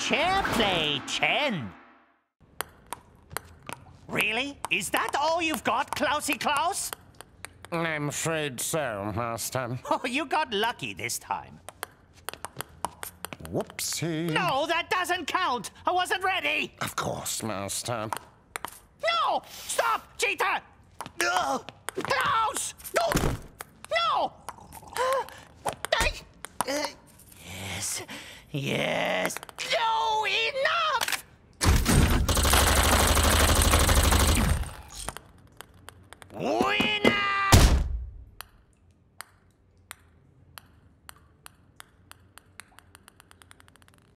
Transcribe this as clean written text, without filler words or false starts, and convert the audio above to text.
chair play, Chen. Really? Is that all you've got, Clousey Clouse? I'm afraid so, Master. Oh, you got lucky this time. Whoopsie. No, that doesn't count. I wasn't ready. Of course, Master. No! Stop, cheater! Clouse! No! No! Yes. Yes.